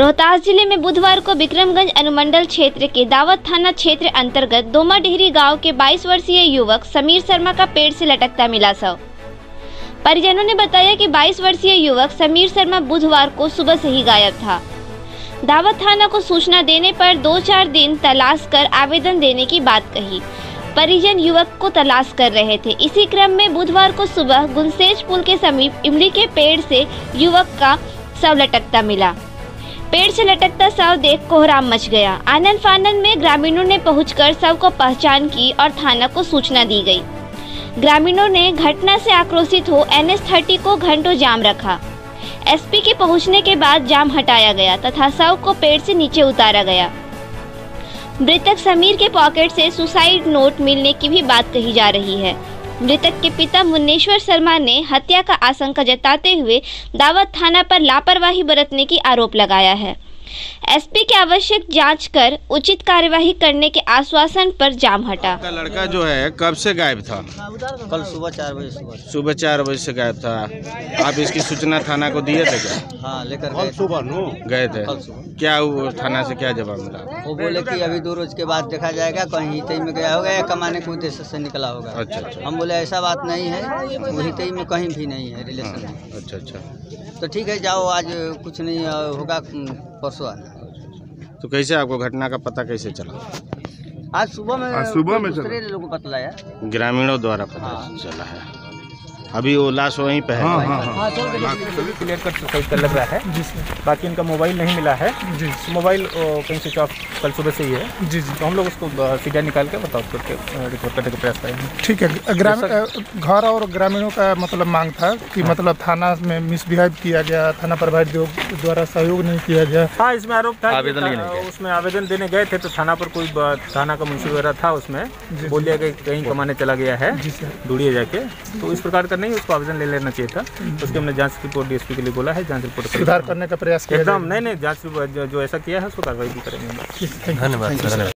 रोहतास जिले में बुधवार को विक्रमगंज अनुमंडल क्षेत्र के दावत थाना क्षेत्र अंतर्गत दोमाडेहरी गांव के 22 वर्षीय युवक समीर शर्मा का पेड़ से लटकता मिला शव। परिजनों ने बताया कि 22 वर्षीय युवक समीर शर्मा बुधवार को सुबह से ही गायब था। दावत थाना को सूचना देने पर 2-4 दिन तलाश कर आवेदन देने की बात कही। परिजन युवक को तलाश कर रहे थे। इसी क्रम में बुधवार को सुबह गुंसेज पुल के समीप इमली के पेड़ से युवक का शव लटकता मिला। पेड़ से लटकता शव देख कोहराम मच गया। आनन फानन में ग्रामीणों ने पहुंचकर शव को पहचान की और थाना को सूचना दी गई। ग्रामीणों ने घटना से आक्रोशित हो NH30 को घंटों जाम रखा। SP के पहुंचने के बाद जाम हटाया गया तथा शव को पेड़ से नीचे उतारा गया। मृतक समीर के पॉकेट से सुसाइड नोट मिलने की भी बात कही जा रही है। मृतक के पिता मुन्नेश्वर शर्मा ने हत्या का आशंका जताते हुए दावत थाना पर लापरवाही बरतने की आरोप लगाया है। SP के आवश्यक जांच कर उचित कार्यवाही करने के आश्वासन पर जाम हटा। का लड़का जो है कब से गायब था? कल सुबह 4 बजे सुबह 4 बजे से गायब था। आप इसकी सूचना थाना को दिए थे क्या? हाँ, लेकर गए थे। क्या वो थाना से क्या जवाब मिला? वो बोले कि अभी 2 रोज के बाद देखा जाएगा, कहीं हितई में गया होगा या कमाने के उद्देश्य से निकला होगा। अच्छा। हम बोले ऐसा बात नहीं है, वो हितई में कहीं भी नहीं है रिलेशन में। अच्छा। तो ठीक है, जाओ, आज कुछ नहीं होगा, परसों आना। तो कैसे आपको घटना का पता कैसे चला? आज सुबह में दूसरे लोगों को बतलाया, ग्रामीणों द्वारा पता चला है। अभी वो लाश वहीं पे है। क्लियर कट सुसाइड का लग रहा है जी सर। बाकी इनका मोबाइल नहीं मिला है जी। मोबाइल कहीं स्विच ऑफ कल सुबह से ही है जी। तो हम लोग उसको सीधा निकाल के बताओ करके रिपोर्ट करने का प्रयास करेंगे। ठीक है। घर और ग्रामीणों का मतलब मांग था कि मतलब थाना में मिसबिहेव किया गया, थाना प्रभारी द्वारा सहयोग नहीं किया गया। हाँ, इसमें आरोप था। उसमें आवेदन देने गए थे तो थाना पर कोई थाना का मुंशी वगैरह था, उसमें बोल दिया कि कहीं कमाने चला गया है ढूंढिए जाके। तो इस प्रकार नहीं, उसको आवेदन ले लेना चाहिए था। उसके हमने जांच रिपोर्ट DSP के लिए बोला है, जांच रिपोर्ट सुधार करने का प्रयास किया। एकदम नहीं, जांच जो ऐसा किया है उसको कार्रवाई भी करेंगे। धन्यवाद।